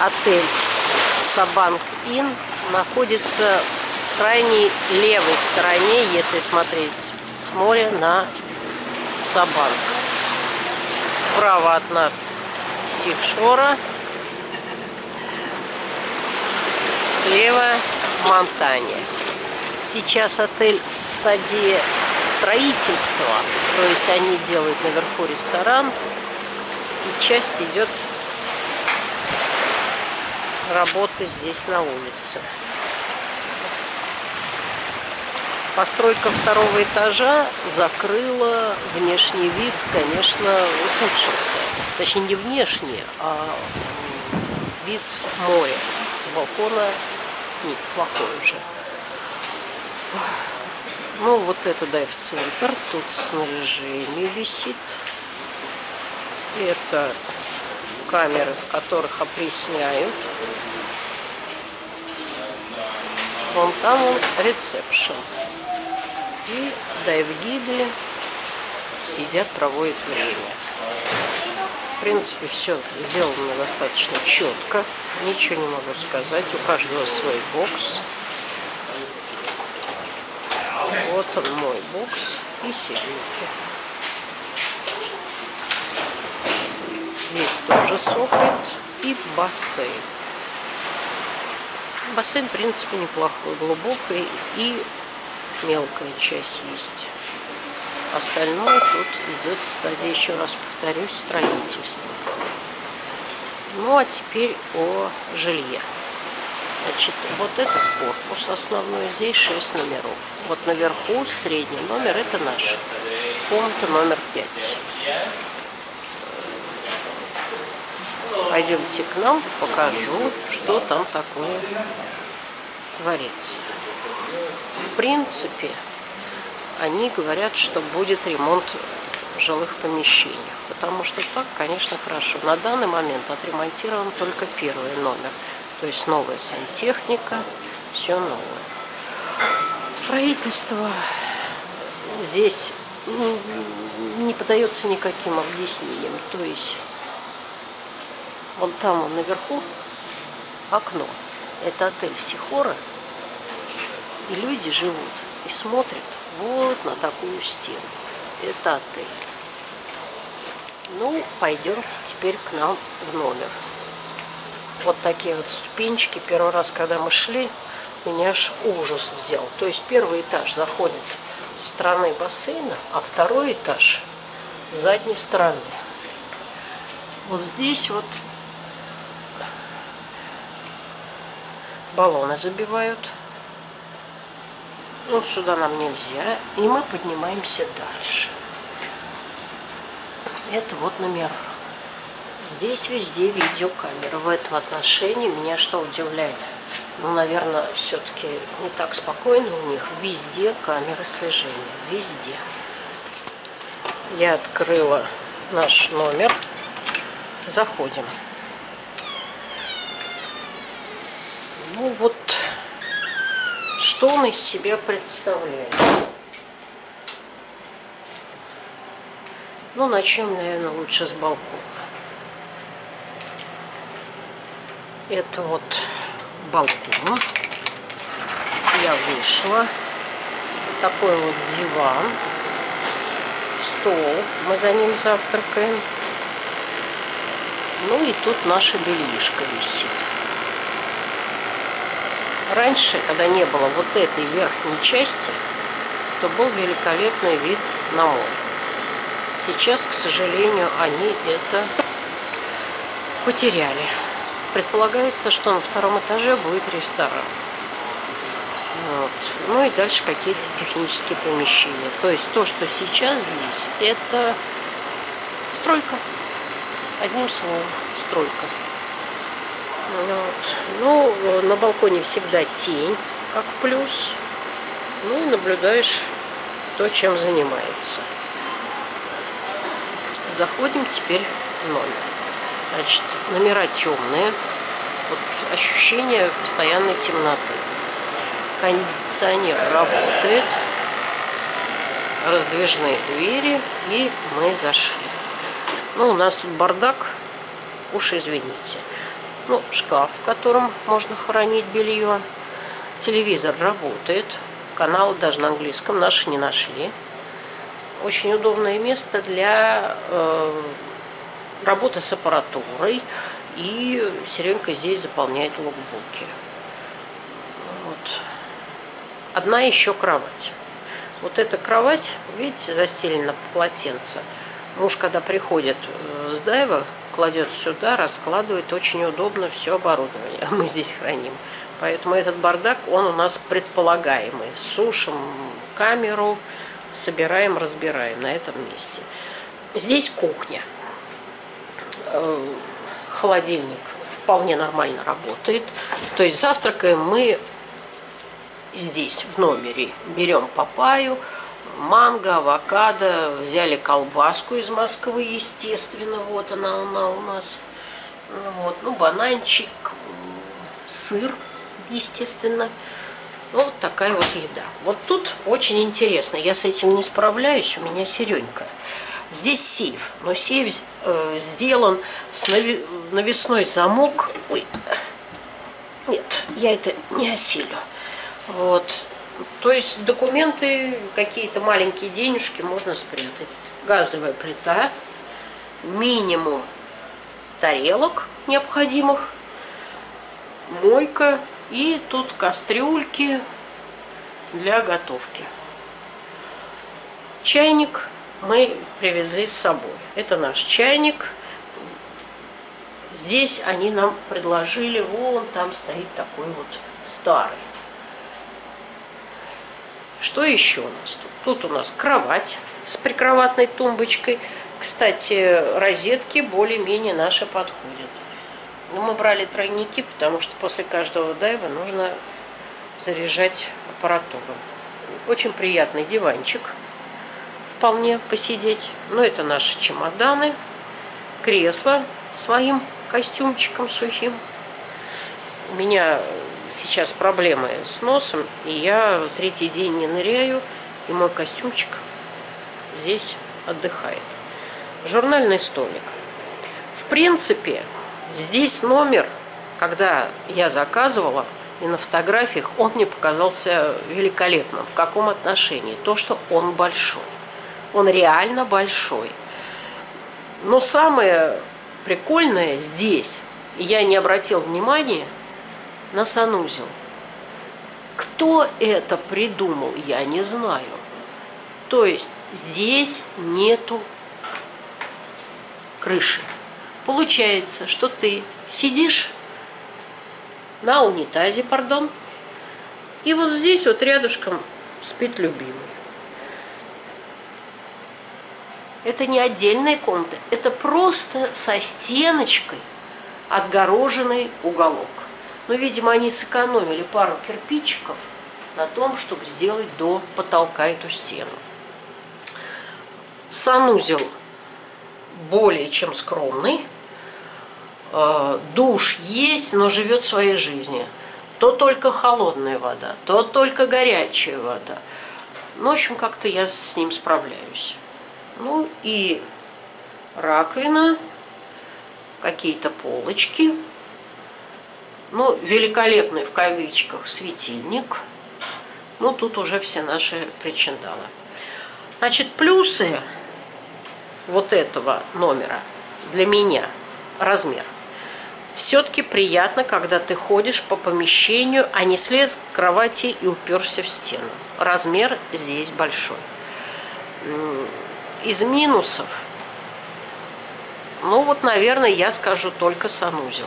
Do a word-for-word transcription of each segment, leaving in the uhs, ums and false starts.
отель Сабанк Inn находится в крайней левой стороне, если смотреть с моря на Сабанк. Справа от нас Сихшора, слева Монтанья. Сейчас отель в стадии строительства, то есть они делают наверху ресторан, и часть идет работы здесь на улице. Постройка второго этажа закрыла внешний вид, конечно, ухудшился. Точнее, не внешний, а вид моря. С балкона неплохой уже. Ну, вот это дайв-центр. Тут снаряжение висит. Это камеры, в которых опресняют. Вон там он ресепшн. И дайв-гиды сидят, проводят время. В принципе, все сделано достаточно четко. Ничего не могу сказать. У каждого свой бокс. Вот он, мой бокс и сиденьки. Здесь тоже сохнет. И бассейн. Бассейн, в принципе, неплохой, глубокий, и мелкая часть есть. Остальное тут идет стадия, еще раз повторюсь, строительства. Ну, а теперь о жилье. Значит, вот этот корпус основной, здесь шесть номеров. Вот наверху средний номер, это наш. Комната номер пять. Пойдемте к нам, покажу, что там такое творится. В принципе, они говорят, что будет ремонт в жилых помещениях. Потому что так, конечно, хорошо. На данный момент отремонтирован только первый номер. То есть новая сантехника, все новое. Строительство здесь не поддается никаким объяснениям. То есть вон там, вон наверху, окно. Это отель Сихора. И люди живут и смотрят вот на такую стену. Это отель. Ну, пойдемте теперь к нам в номер. Вот такие вот ступенечки. Первый раз, когда мы шли, меня аж ужас взял. То есть первый этаж заходит с стороны бассейна, а второй этаж с задней стороны. Вот здесь вот баллоны забивают. Вот сюда нам нельзя. И мы поднимаемся дальше. Это вот номера. Здесь везде видеокамера. В этом отношении меня что удивляет? Ну, наверное, все-таки не так спокойно у них. Везде камеры слежения. Везде. Я открыла наш номер. Заходим. Ну вот, что он из себя представляет? Ну, начнем, наверное, лучше с балкона. Это вот балкон. Я вышла. Такой вот диван. Стол. Мы за ним завтракаем. Ну и тут наша бельишко висит. Раньше, когда не было вот этой верхней части, то был великолепный вид на море. Сейчас, к сожалению, они это потеряли. Предполагается, что на втором этаже будет ресторан. Вот. Ну и дальше какие-то технические помещения. То есть то, что сейчас здесь, это стройка. Одним словом, стройка. Вот. Ну, на балконе всегда тень, как плюс. Ну и наблюдаешь то, чем занимается. Заходим теперь в номер. Значит, номера темные. Вот ощущение постоянной темноты. Кондиционер работает. Раздвижные двери. И мы зашли. Ну, у нас тут бардак. Уж извините. Ну, шкаф, в котором можно хранить белье. Телевизор работает. Каналы даже на английском наши не нашли. Очень удобное место для э, работы с аппаратурой. И Серёнька здесь заполняет лукбуки. Вот. Одна еще кровать. Вот эта кровать, видите, застелена полотенце. Муж, когда приходит с дайва, кладет сюда, раскладывает. Очень удобно все оборудование. Мы здесь храним. Поэтому этот бардак, он у нас предполагаемый. Сушим камеру, собираем, разбираем на этом месте. Здесь кухня. Холодильник вполне нормально работает. То есть завтракаем мы здесь, в номере. Берем папайю, манго, авокадо. Взяли колбаску из Москвы, естественно. Вот она, она у нас. Вот. Ну, бананчик, сыр, естественно. Вот такая вот еда. Вот тут очень интересно. Я с этим не справляюсь. У меня Серёнька. Здесь сейф. Но сейф э, сделан с нави навесной замок. Ой. Нет, я это не осилю. Вот. То есть документы, какие-то маленькие денежки можно спрятать. Газовая плита. Минимум тарелок необходимых. Мойка. И тут кастрюльки для готовки. Чайник мы привезли с собой. Это наш чайник. Здесь они нам предложили, вон там стоит такой вот старый. Что еще у нас тут? Тут у нас кровать с прикроватной тумбочкой. Кстати, розетки более-менее наши подходят. Но мы брали тройники, потому что после каждого дайва нужно заряжать аппаратуру. Очень приятный диванчик. Вполне посидеть. Но это наши чемоданы. Кресло своим костюмчиком сухим. У меня сейчас проблемы с носом, и я третий день не ныряю, и мой костюмчик здесь отдыхает. Журнальный столик. В принципе, здесь номер, когда я заказывала, и на фотографиях, он мне показался великолепным. В каком отношении? То, что он большой. Он реально большой. Но самое прикольное здесь, и я не обратил внимания, на санузел. Кто это придумал, я не знаю. То есть здесь нету крыши. Получается, что ты сидишь на унитазе, пардон, и вот здесь вот рядышком спит любимый. Это не отдельная комната, это просто со стеночкой отгороженный уголок. Но, видимо, они сэкономили пару кирпичиков на том, чтобы сделать до потолка эту стену. Санузел более чем скромный. Душ есть, но живет своей жизнью. То только холодная вода, то только горячая вода. Ну, в общем, как-то я с ним справляюсь. Ну и раковина, какие-то полочки. Ну, великолепный в кавычках светильник. Ну, тут уже все наши причиндалы. Значит, плюсы вот этого номера для меня размер. Все-таки приятно, когда ты ходишь по помещению, а не слез с кровати и уперся в стену. Размер здесь большой. Из минусов, ну вот, наверное, я скажу только санузел.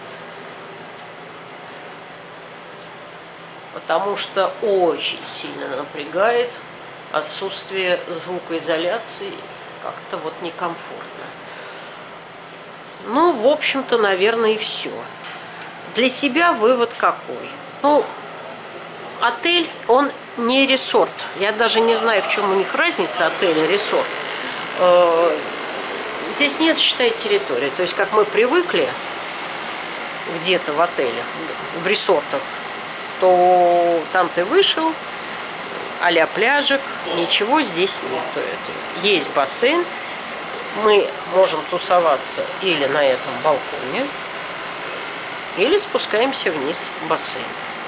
Потому что очень сильно напрягает отсутствие звукоизоляции, как-то вот некомфортно. Ну, в общем-то, наверное, и все. Для себя вывод какой? Ну, отель, он не resort. Я даже не знаю, в чем у них разница, отель и resort. Здесь нет, считай, территории. То есть, как мы привыкли где-то в отелях, в ресортах, то там ты вышел, а-ля пляжик, ничего здесь нету. Есть бассейн, мы можем тусоваться или на этом балконе, Или спускаемся вниз в бассейн.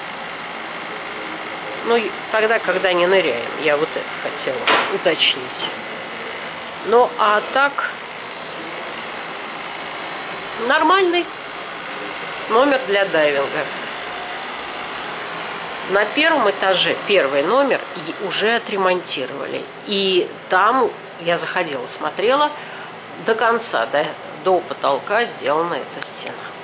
Ну, тогда, когда не ныряем. Я вот это хотела уточнить. Ну, а так... Нормальный номер для дайвинга. На первом этаже первый номер уже отремонтировали. И там я заходила, смотрела, до конца, до, до потолка сделана эта стена.